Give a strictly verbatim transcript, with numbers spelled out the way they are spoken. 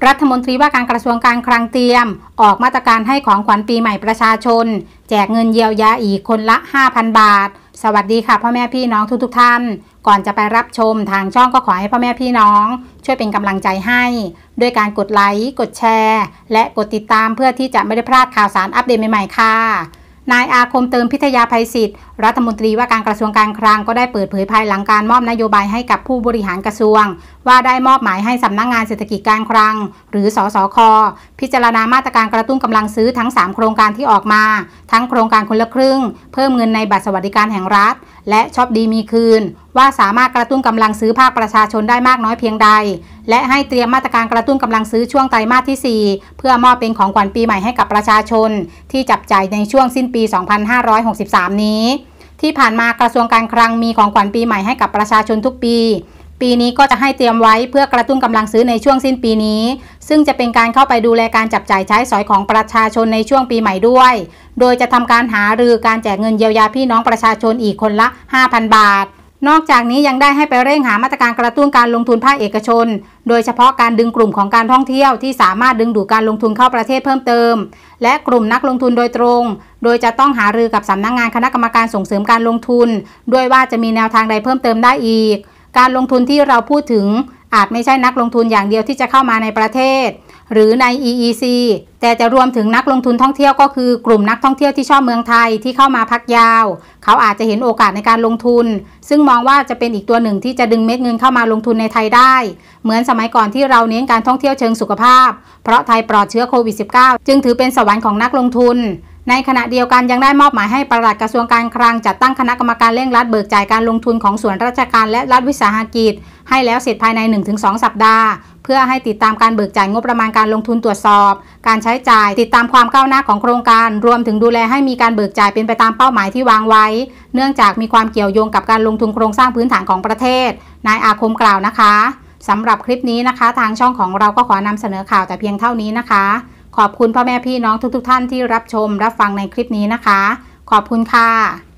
รัฐมนตรีว่าการกระทรวงการคลังเตรียมออกมาตรการให้ของขวัญปีใหม่ประชาชนแจกเงินเยียวยาอีกคนละ ห้าพัน บาทสวัสดีค่ะพ่อแม่พี่น้องทุกๆท่านก่อนจะไปรับชมทางช่องก็ขอให้พ่อแม่พี่น้องช่วยเป็นกำลังใจให้ด้วยการกดไลค์กดแชร์และกดติดตามเพื่อที่จะไม่ได้พลาดข่าวสารอัปเดตใหม่ๆค่ะนายอาคมเติมพิทยาภัยศิษย์รัฐมนตรีว่าการกระทรวงการคลังก็ได้เปิดเผยภายหลังการมอบนโยบายให้กับผู้บริหารกระทรวงว่าได้มอบหมายให้สำนักงานเศรษฐกิจการคลังหรือสสค.พิจารณามาตรการกระตุ้นกำลังซื้อทั้งสามโครงการที่ออกมาทั้งโครงการคนละครึ่งเพิ่มเงินในบัตรสวัสดิการแห่งรัฐและช็อปดีมีคืนว่าสามารถกระตุ้นกำลังซื้อภาคประชาชนได้มากน้อยเพียงใดและให้เตรียมมาตรการกระตุ้นกำลังซื้อช่วงไตรมาสที่สี่เพื่อมอบเป็นของขวัญปีใหม่ให้กับประชาชนที่จับจ่ายในช่วงสิ้นปี สองพันห้าร้อยหกสิบสาม นี้ที่ผ่านมากระทรวงการคลังมีของขวัญปีใหม่ให้กับประชาชนทุกปีปีนี้ก็จะให้เตรียมไว้เพื่อกระตุ้นกำลังซื้อในช่วงสิ้นปีนี้ซึ่งจะเป็นการเข้าไปดูแลการจับจ่ายใช้สอยของประชาชนในช่วงปีใหม่ด้วยโดยจะทำการหารือการแจกเงินเยียวยาพี่น้องประชาชนอีกคนละ ห้าพัน บาทนอกจากนี้ยังได้ให้ไปเร่งหามาตรการกระตุ้นการลงทุนภาคเอกชนโดยเฉพาะการดึงกลุ่มของการท่องเที่ยวที่สามารถดึงดูดการลงทุนเข้าประเทศเพิ่มเติมและกลุ่มนักลงทุนโดยตรงโดยจะต้องหารือกับสำนักงานคณะกรรมการส่งเสริมการลงทุนด้วยว่าจะมีแนวทางใดเพิ่มเติมได้อีกการลงทุนที่เราพูดถึงอาจไม่ใช่นักลงทุนอย่างเดียวที่จะเข้ามาในประเทศหรือใน อี อี ซี แต่จะรวมถึงนักลงทุนท่องเที่ยวก็คือกลุ่มนักท่องเที่ยวที่ชอบเมืองไทยที่เข้ามาพักยาวเขาอาจจะเห็นโอกาสในการลงทุนซึ่งมองว่าจะเป็นอีกตัวหนึ่งที่จะดึงเม็ดเงินเข้ามาลงทุนในไทยได้เหมือนสมัยก่อนที่เราเน้นการท่องเที่ยวเชิงสุขภาพเพราะไทยปลอดเชื้อโควิด สิบเก้า จึงถือเป็นสวรรค์ของนักลงทุนในขณะเดียวกันยังได้มอบหมายให้ปลัดกระทรวงการคลังจัดตั้งคณะกรรมการเร่งรัดเบิกจ่ายการลงทุนของส่วนราชการและรัฐวิสาหกิจให้แล้วเสร็จภายใน หนึ่งถึงสอง สัปดาห์เพื่อให้ติดตามการเบิกจ่ายงบประมาณการลงทุนตรวจสอบการใช้จ่ายติดตามความก้าวหน้าของโครงการรวมถึงดูแลให้มีการเบิกจ่ายเป็นไปตามเป้าหมายที่วางไว้เนื่องจากมีความเกี่ยวโยงกับการลงทุนโครงสร้างพื้นฐานของประเทศนายอาคมกล่าวนะคะสำหรับคลิปนี้นะคะทางช่องของเราก็ขอนำเสนอข่าวแต่เพียงเท่านี้นะคะขอบคุณพ่อแม่พี่น้องทุกๆท่านที่รับชมรับฟังในคลิปนี้นะคะขอบคุณค่ะ